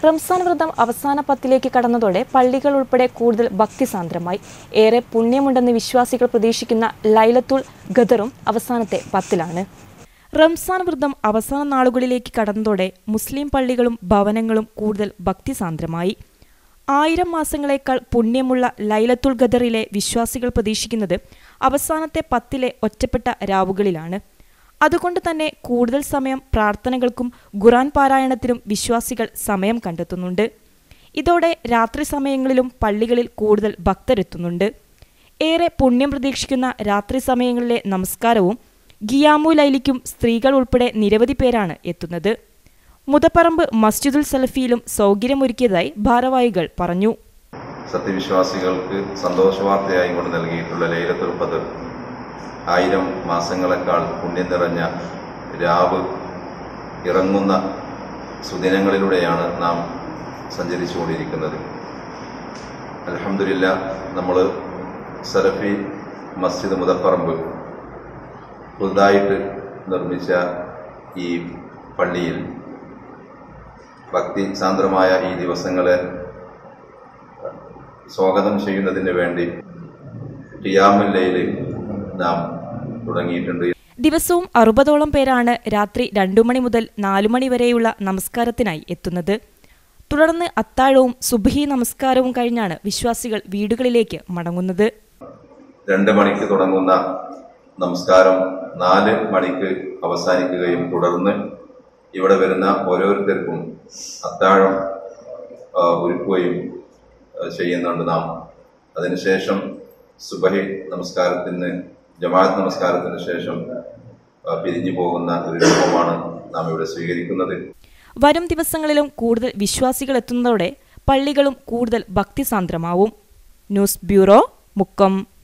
റംസാൻ വ്രതം അവസാന പത്തിലേക്ക് കടന്നതോടെ പള്ളികൾ ഉൾപ്പെടെ കൂടുതൽ ഭക്തിസാന്ദ്രമായി. ഏറെ പുണ്യമുണ്ടെന്ന് വിശ്വാസികൾ പ്രതീക്ഷിക്കുന്ന ലൈലത്തുൽ ഖദറും അവസാനത്തെ പത്തിലാണ്. റംസാൻ വ്രതം അവസാന നാളുകളിലേക്ക് കടന്നതോടെ മുസ്ലിം പള്ളികളും ഭവനങ്ങളും കൂടുതൽ ഭക്തിസാന്ദ്രമായി. 1000 മാസങ്ങളേക്കാൾ പുണ്യമുള്ള ലൈലത്തുൽ ഖദറിലെ വിശ്വാസികൾ പ്രതീക്ഷിക്കുന്നത് അവസാനത്തെ 10 ഒറ്റപ്പെട്ട രാവുകളിലാണ്. അതുകൊണ്ട് തന്നെ കൂടുതൽ സമയം പ്രാർത്ഥനകൾക്കും ഖുർആൻ പാരായണത്തിനും വിശ്വാസികൾ സമയം കണ്ടെത്തുന്നുണ്ട്. ഇതോടെ രാത്രി സമയങ്ങളിലും പള്ളികളിൽ കൂടുതൽ ഭക്തരെത്തുന്നുണ്ട്. ഏറെ പുണ്യം പ്രതീക്ഷിക്കുന്ന രാത്രി സമയങ്ങളിലെ നമസ്കാരവും ഖിയാമു ലൈലിക്കും സ്ത്രീകൾ ഉൾപ്പെടെ നിരവധി പേരാണ് എത്തുന്നത്. മുതപ്പറമ്പ് മസ്ജിദുൽ സലഫിയിലും സൗകര്യമൊരുക്കിയതായി ഭാരവാഹികൾ പറഞ്ഞു. സത്യവിശ്വാസികൾക്ക് സന്തോഷവാർത്തയായി കൊണ്ട് നൽകിയിട്ടുള്ള ലൈലത്തുൽ ഖദർ 1000 മാസങ്ങളെക്കാൾ പുണ്യം നിറഞ്ഞ രാവ് ഇറങ്ങുന്ന സുദിനങ്ങളിലൂടെയാണ് നാം സഞ്ചരിച്ചുകൊണ്ടിരിക്കുന്നത്. അൽഹംദുലില്ലാ, നമ്മൾ സലഫി മസ്ജിദ് മുതപ്പറമ്പ് പുതുതായിട്ട് നിർമ്മിച്ച ഈ പള്ളിയിൽ ഭക്തി സാന്ദ്രമായ ഈ ദിവസങ്ങളെ സ്വാഗതം ചെയ്യുന്നതിന് വേണ്ടി ഖിയാമുൽ ലൈൽ നാം തുടങ്ങിയിട്ടുണ്ട്. ദിവസവും 60ഓളം പേരാണ് രാത്രി 2 മണി മുതൽ 4 മണി വരെയുള്ള നമസ്കാരത്തിനായി എത്തുന്നത്. തുടർന്ന് അത്താഴവും സുബ്ഹി നമസ്കാരവും കഴിഞ്ഞാണ് വിശ്വാസികൾ വീടുകളിലേക്ക് മടങ്ങുന്നത്. 2 മണിക്ക് തുടങ്ങുന്ന നമസ്കാരം 4 മണിക്ക് അവസാനിക്കുകയും തുടർന്ന് ഇവിടെ വരുന്ന ഓരോരുത്തർക്കും അത്താഴം ഒരുക്കുകയും ചെയ്യുന്നുണ്ട് നാം. അതിനുശേഷം സുബഹി നമസ്കാരത്തിന് ജമാഅത്ത് നമസ്കാരത്തിന് ശേഷം പിരിഞ്ഞു പോകുന്ന ഒരു രൂപമാണ് നാം ഇവിടെ സ്വീകരിക്കുന്നത്. വരും ദിവസങ്ങളിലും കൂടുതൽ വിശ്വാസികൾ എത്തുന്നതോടെ പള്ളികളും കൂടുതൽ ഭക്തിസാന്ദ്രമാവും. News bureau, Mukkam.